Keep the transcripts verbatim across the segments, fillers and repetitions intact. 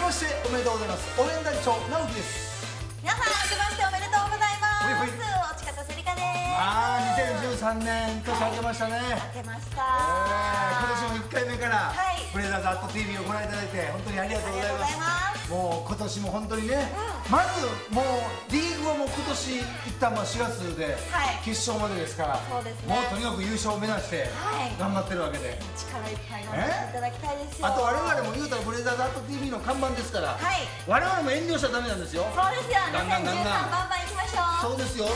ましておめでとうございます。応援団長直樹です。 皆さん明けましておめでとうございます。 ほいほいおちかたせりかです。 ああ、にせんじゅうさんねん年明けましたね。 明けました。 今年もいっかいめから、 はい、 ブレザーズアット ティービー をご覧いただいて本当にありがとうございます。 ますもう今年も本当にね、うん、まずもうリーグはもう今年一旦まあしがつで決勝までですから、はい、そうですね、もうとにかく優勝を目指して頑張ってるわけで、はい、 力いっぱい頑張っていただきたいですよ。 あと我々も言うたらブレザーズアット ティービー の看板ですから、はい、我々も遠慮しちゃダメなんですよ。 そうですよ。 ガンガンガンガンバンバン行きましょう。 そうですよ。はい。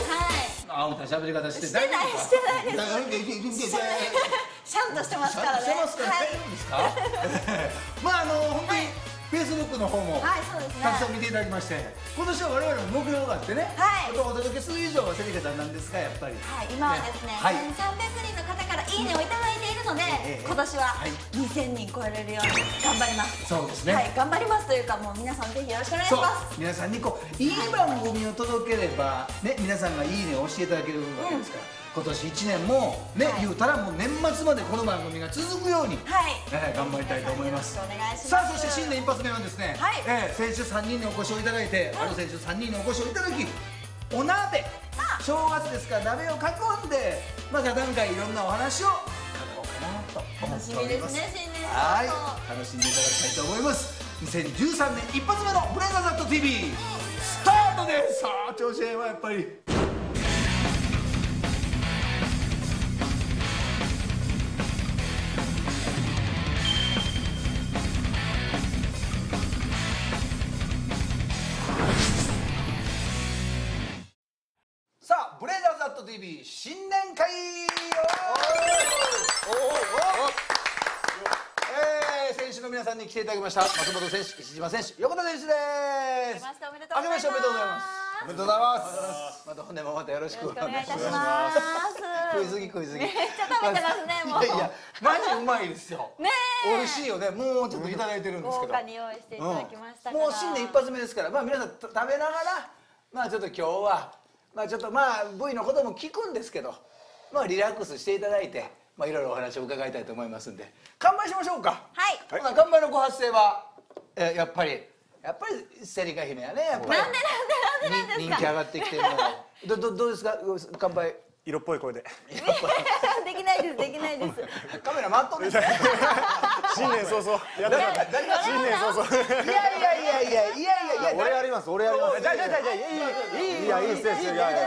あ、おた喋り方してしてないしてないです。シャンとしてますからね。 してますから大丈夫ですか？まああの本当にフェイスブックの方もたくさん見ていただきまして、今年は我々も目標があってね、お届けする以上はセリカちゃんなんですか、やっぱり。はい、今はですね、せんさんびゃくにんの方からいいねをいただいているので、今年はにせんにん超えれるように頑張ります。そうですね。はい、頑張りますというか、もう皆さんぜひよろしくお願いします。皆さんにこういい番組を届ければね、皆さんがいいねを教えていただけるわけですから。今年いちねんもね、はい、言うたらもう年末までこの番組が続くように、はい、えー、頑張りたいと思います。さあ、そして新年一発目はですね、はい、えー、選手さんにんにお越しをいただいて、ある選手さんにんにお越しをいただき、お鍋、正月ですから鍋を囲んで、まあ座談会いろんなお話を伺おうかなと思っております。楽しみですね、新年。はい、楽しんでいただきたいと思います。にせんじゅうさんねん一発目のブレザーズアット ティービー スタートです。さあ、調子ええわやっぱり。ティービー 新年会。えー、選手の皆さんに来ていただきました。松本選手、石島選手、横田選手です。 明けましておめでとうございます。 おめでとうございます。おめでとうございます。また本年もまたよろしくお願いいたします。食いすぎ食いすぎ。 めっちゃ食べてますね、もう。 いやいや、マジうまいですよ。ねえ。美味しいよね。もうちょっといただいてるんですけど。豪華に用意していただきましたから。もう新年一発目ですから、まあ皆さん食べながら、まあちょっと今日は。まあちょっとまあ ブイ のことも聞くんですけど、まあリラックスしていただいて、まあいろいろお話を伺いたいと思いますんで、乾杯しましょうか。はい。乾杯のご発声はえやっぱりやっぱりセリカ姫やね。やっぱり。なんでなんでなんでなんですか。人気上がってきてるの。どどどうですか乾杯。 色っぽい声で。 できないですできないです。 カメラ回っとんです。 新年早々。やった。新年早々。 いやいやいやいやいやいやいや。 俺やります俺やります。じゃじゃじゃじゃいいいいいやいいですよ。いやいやいや。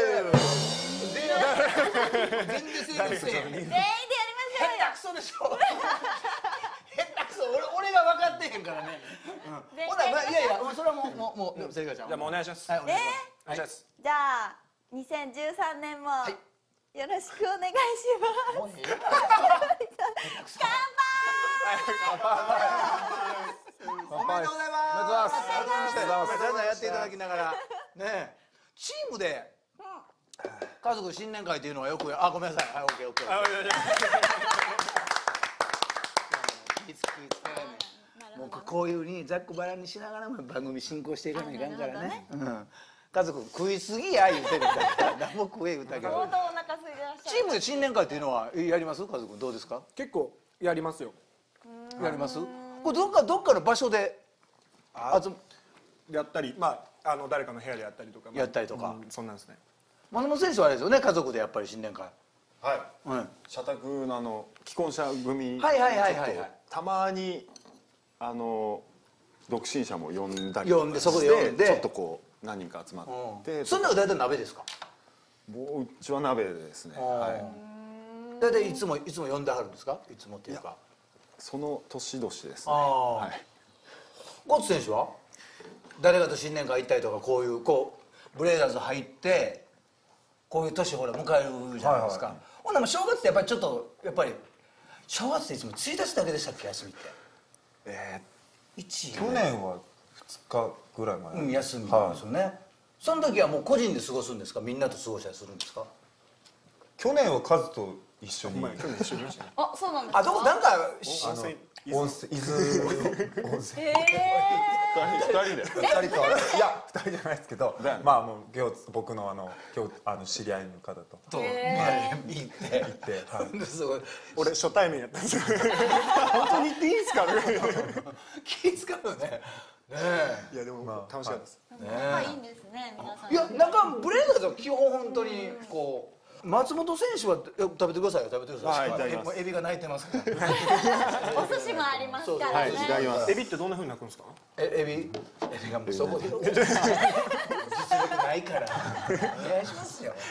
全然セーフせえ。全員でやりましょうよ。下手くそでしょ。下手くそ俺俺が分かってへんからね。ほらいやいやそれはもうもうもうセリカちゃん。 じゃあもうお願いします。 えお願いします。じゃあにせんじゅうさんねんもよろしくお願いします。乾杯。 おめでとうございます。おめでとうございます。じゃんじゃんやっていただきながらね、チームで家族新年会というのはよくあごめんなさいはいオッケーオッケー。もうこういうふうにざっくばらんにしながらも番組進行していかないかんからね。家族食いすぎや言うてるから何も食え言うたけど。 相当お腹空いてらっしゃる。 チームで新年会っていうのはやります？家族どうですか？ 結構やりますよ。 やります？これどっかどっかの場所でやったり、まああの誰かの部屋でやったりとか。 やったりとか。 そんなんですね。 松本選手はあれですよね、家族でやっぱり新年会。 はい。社宅のあの既婚者組。 はいはいはいはい。 たまにあの独身者も呼んだり呼んでそこで呼んでちょっとこう何人か集まって。 そんなの大体鍋ですか？ もううちは鍋ですね。はい。 大体いつもいつも呼んではるんですか？いつもっていうか。 その年々ですね。はい。 ゴッツ選手は誰かと新年会行ったりとかこういうこうブレイザーズ入ってこういう年ほら迎えるじゃないですか。ほんなら正月ってやっぱりちょっとやっぱり正月っていつもついたちだけでしたっけ休みって。 ええ。去年はふつかぐらい前。 休みなんですよね。その時はもう個人で過ごすんですか？みんなと過ごしたりするんですか？ 去年はカズと一緒に。 去年一緒にいましたね。 あ、そうなんですか。 あ、どこなんか温泉温泉伊豆温泉。 ええ。二人で。 二人といや二人じゃないですけど、まあもう今日僕のあの今日あの知り合いの方と。 と行って行って。 俺初対面やったんですよ。本当に行っていいですか？ 気使うよね。 いやでも楽しかったです。 仲いいんですね皆さん。 いやなんかブレイザーズは基本本当にこう。松本選手は食べてくださいよ食べてください。はい、エビが鳴いてますから。 お寿司もありますからね。 エビってどんな風に鳴くんですか？ えエビエビがもうそこで実力ないからお願いしますよ。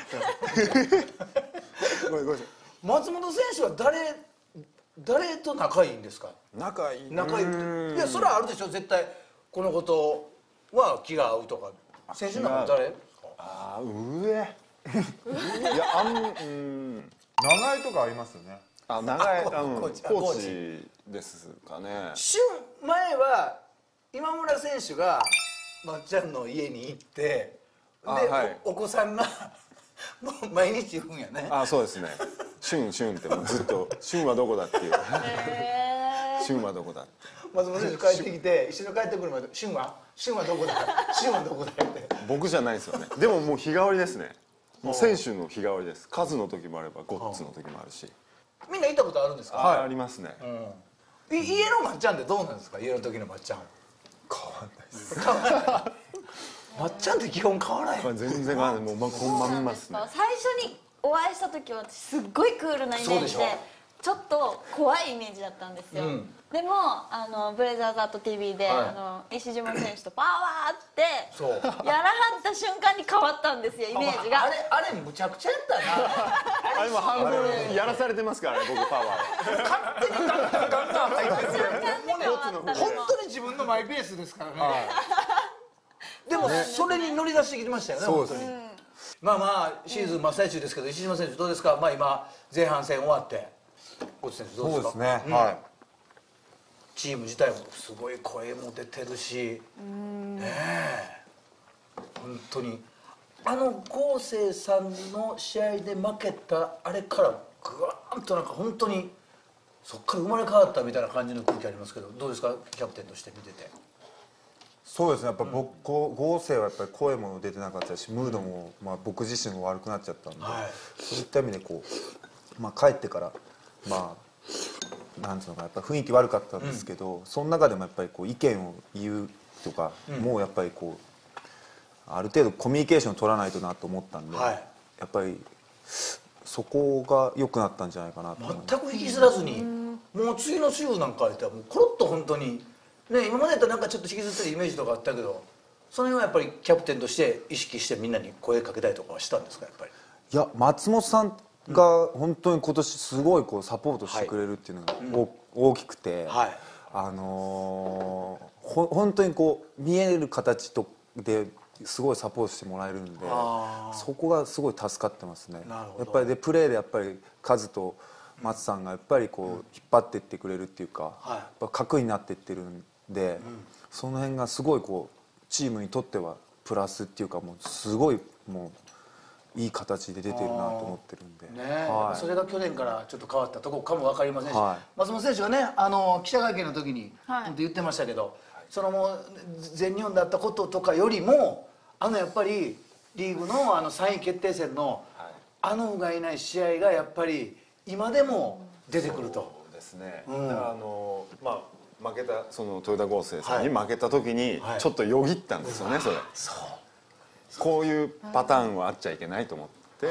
ごめんごめんなさい。 松本選手は誰誰と仲いいんですか？ 仲いい。 仲いい。いやそれはあるでしょ絶対このことは気が合うとか。選手の中誰？ ああ上。いやあんうん長井とかありますよね。 あ長井あのコーチですかね。 週前は今村選手がまっちゃんの家に行ってで、はい、お, お子さんがもう毎日言うんやね。 あそうですね。シュンシュンってもうずっとシュンはどこだっていう。シュンはどこだって。 松本選手帰ってきて一緒に帰ってくるまでシュンはシュンはどこだシュンはどこだって。 僕じゃないですよね。でももう日替わりですね。もう選手の日替わりです。数の時もあればゴッツの時もあるし。 みんな行ったことあるんですか？ はい、ありますね。 うん、家のまっちゃんってどうなんですか？家の時のまっちゃん。 変わんないです。 変わんない。まっちゃんって基本変わらない。 全然変わらない。もうまこんまんますね。 最初にお会いした時は私すっごいクールなイメージで、ちょっと怖いイメージだったんですよ。うん、でもあのブレザーズアット ティーブイ で、はい、あの石島選手とパワーってやらはった瞬間に変わったんですよイメージが。 あれあれむちゃくちゃやったな。 あれも半分やらされてますからね僕パワー。 勝手にガンガンガンガン入ってる。本当に自分のマイペースですからね。でもそれに乗り出してきましたよね。 そうです。 まあまあシーズン真っ最中ですけど石島選手どうですか？まあ今前半戦終わって。コーチ選手どうですか？ そうですね。はい。 チーム自体もすごい声も出てるし、ねえ本当にあの郷生さんの試合で負けたあれからグワーンとなんか本当にそっから生まれ変わったみたいな感じの空気ありますけどどうですかキャプテンとして見てて。 そうですねやっぱ僕郷生はやっぱり声も出てなかったしムードもまあ僕自身も悪くなっちゃったんで、はい、そういった意味でこうまあ帰ってから。まあなんていうのかやっぱ雰囲気悪かったんですけど、うん、その中でもやっぱりこう意見を言うとか、うん、もうやっぱりこうある程度コミュニケーションを取らないとなと思ったんで、はい、やっぱりそこが良くなったんじゃないかなと思います。 全く引きずらずに、うん、もう次の週なんかやったらもうコロッと本当にね今までやったらなんかちょっと引きずってるイメージとかあったけどその辺はやっぱりキャプテンとして意識してみんなに声かけたりとかはしたんですかやっぱり。いや松本さんが本当に今年すごいこうサポートしてくれるっていうのが、はい、大きくて、はい、あのー、ほ本当にこう見える形とですごいサポートしてもらえるんでそこがすごい助かってますね。やっぱりでプレーでやっぱりカズと松さんがやっぱりこう引っ張っていってくれるっていうか、はい、やっぱ核になっていってるんで、うん、その辺がすごいこうチームにとってはプラスっていうかもうすごいもう。いい形で出てるなと思ってるんで、 ねはい、それが去年からちょっと変わったところかも分かりませんし、はい、松本選手がねあの記者会見の時に、はい、言ってましたけどそのもう全日本だったこととかよりもあのやっぱりリーグのあのさんい決定戦の、はい、あのがいない試合がやっぱり今でも出てくると。 そうですね、うん、だからあのまあ負けたその豊田剛生さんに負けた時にちょっとよぎったんですよね、はい、それ。そうこういうパターンはあっちゃいけないと思って、うん、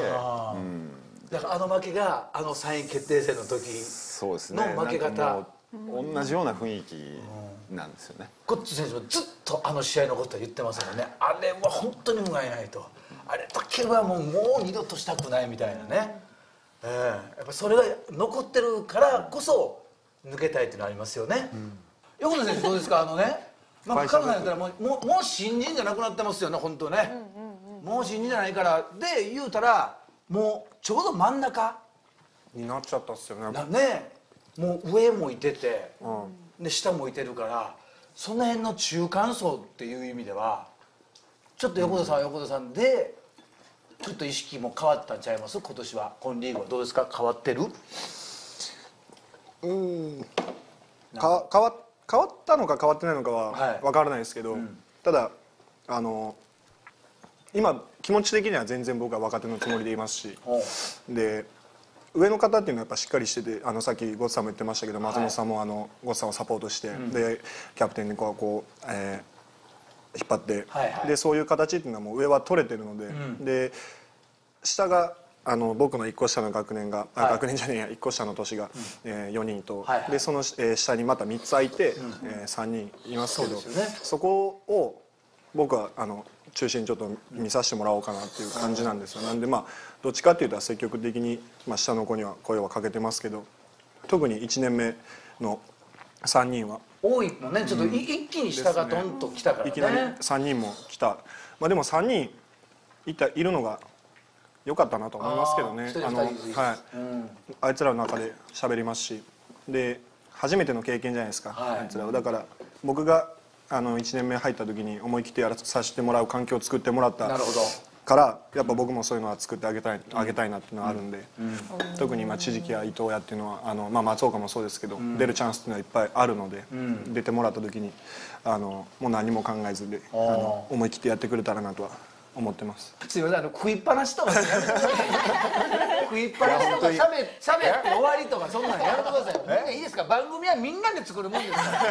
だからあの負けがあのさんい決定戦の時の負け方、 同じような雰囲気なんですよね。 ゴッツ選手もずっとあの試合のことは言ってますもんね。あれは本当に無害ないと、あれだけはもうもう二度としたくないみたいなね、えー、やっぱそれが残ってるからこそ抜けたいっていうのありますよね。うん、横田選手どうですかあのねまあ、彼女やったらもう、もう、もう新人じゃなくなってますよね本当ね、うんうんうん、もう新人じゃないからで言うたらもうちょうど真ん中になっちゃったっすよね。 ねもう上もいてて、うん、で下もいてるからその辺の中間層っていう意味ではちょっと横田さんは横田さんでちょっと意識も変わったんちゃいます今年は。今リーグはどうですか変わってる？ うんか変わって変わったのか変わってないのかは分からないですけど、はいうん、ただあの今気持ち的には全然僕は若手のつもりでいますしで上の方っていうのはやっぱしっかりしててあのさっきゴッツさんも言ってましたけど松本さんもあのゴッツさんをサポートして、はい、でキャプテンにこうこう、え引っ張って、はいはい、でそういう形っていうのはもう上は取れてるので、うん、で下があの僕のいっこ下の学年が、はい、あ学年じゃねえやいっこ下の年が、うんえー、よにんと、はいはい、でその、えー、下にまたみっつ空いて、うんえー、さんにんいますけど そ, うですよ、ね、そこを僕はあの中心にちょっと見させてもらおうかなっていう感じなんですよ。なんでまあどっちかっていうと積極的に、まあ、下の子には声はかけてますけど、特にいちねんめのさんにんは多いもんね。ちょっと一気に下がドンと来たからね、いきなりさんにんも来た、まあ、でもさんにんいたいるのが良かったなと思いますけどね。あの、はい、うん、あいつらの中で喋りますし、で初めての経験じゃないですか、はい、あいつらは。だから僕があのいちねんめ入った時に思い切ってやらさせてもらう環境を作ってもらったからやっぱ僕もそういうのは作ってあげたい、あげたいなっていうのはあるんで、うんうん、特にまあ千々木や伊藤やっていうのはあの、まあ、松岡もそうですけど、うん、出るチャンスっていうのはいっぱいあるので、うん、出てもらった時にあのもう何も考えずであの思い切ってやってくれたらなとは思ってます。 すいません、あの食いっぱなしとか食いっぱなしとかしゃべって終わりとかそんなのやめてください。いいですか、番組はみんなで作るもんですから。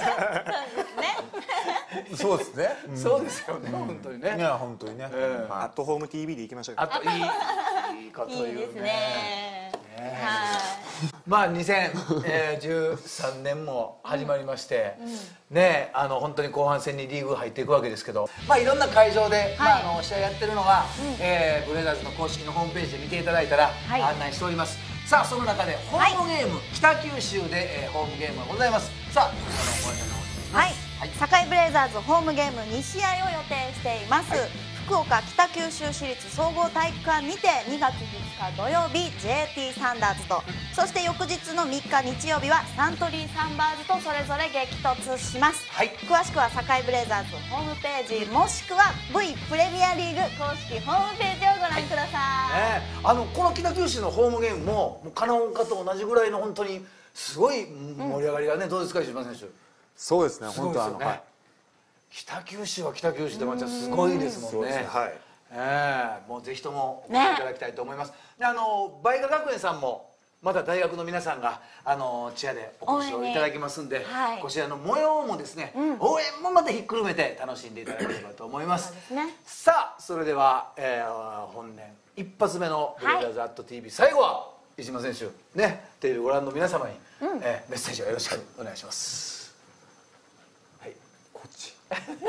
そうですね。 そうですよね、本当にね。 いや本当にね。 アットホーム ティーブイ で行きましょう。 あといいいいこと言うね。 いいですね。 まあにせんじゅうさんねんも始まりまして、ね、あの本当に後半戦にリーグ入っていくわけですけど、まあいろんな会場で、まああの試合やってるのが、えブレザーズの公式のホームページで見ていただいたら案内しております。さあその中でホームゲーム、北九州でホームゲームがございます。さあ、あのご案内の方にはい、堺ブレイザーズホームゲームにしあいを予定しています。福岡北九州市立総合体育館にてにがつふつか土曜日 ジェーティー サンダーズと、そして翌日のみっか日曜日はサントリーサンバーズとそれぞれ激突します、はい、詳しくは堺ブレイザーズホームページもしくは V プレミアリーグ公式ホームページをご覧ください、 はいね、あのこの北九州のホームゲームももうカナオンカと同じぐらいの本当にすごい盛り上がりがね、うん、どうですか石破選手。 そうですね、本当あの、はい、 北九州は北九州でまたすごいですもんね。はい、えー、もうぜひともお越しいただきたいと思います、ね、あの梅賀学園さんもまた大学の皆さんがあのチアでお越しをいただきますんで、はい、こちらの模様もですね、うん、応援もまたひっくるめて楽しんでいただければと思います。ね、さあそれでは、えー、本年一発目の「ブレイザーズ・アット ティーブイ」最後は石間選手ね、テレビご覧の皆様に、うん、えー、メッセージをよろしくお願いします。はい、 こっち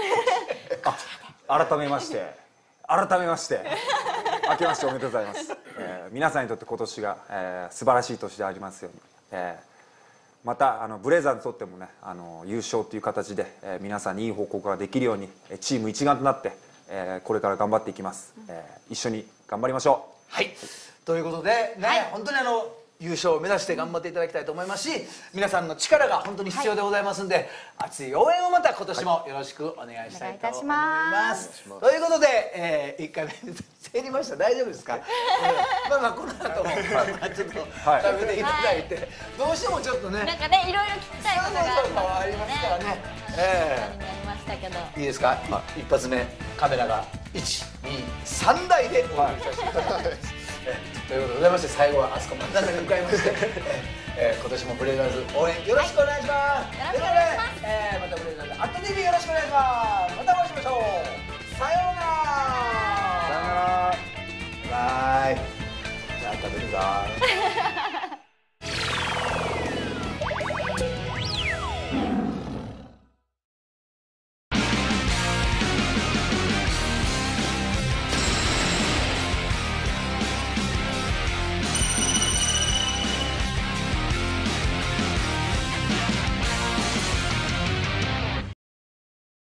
あ改めまして改めまして明けましておめでとうございます、えー、皆さんにとって今年が、えー、素晴らしい年でありますように、えー、またあのブレイザーズにとってもね、あの優勝という形で、えー、皆さんにいい報告ができるようにチーム一丸となって、えー、これから頑張っていきます、えー、一緒に頑張りましょう。 はい、ということでね、はい、本当にあの優勝を目指して頑張っていただきたいと思いますし、皆さんの力が本当に必要でございますんで、はい、熱い応援をまた今年もよろしくお願いしたいと思います。ということで、えー、いっかいめせりました。大丈夫ですか？えー、まあまあこの後も、まあ、ちょっと食べていただいて、はい、どうしてもちょっとね、 なんかねいろいろ聞きたいことがありますからね。えー、いいですか？一発目カメラがいち、に、さんだいでお送りさせていただきます。ということでございまして、最後はあそこ真ん中に向かいまして、えー、今年もブレイザーズ応援よろしくお願いします。 はい、よろしくお願いします。 えー、またブレイザーズアット ティーブイ よろしくお願いします。またお会いしましょう。さようなら。さようなら。バイバイ。じゃあ食べるぞ。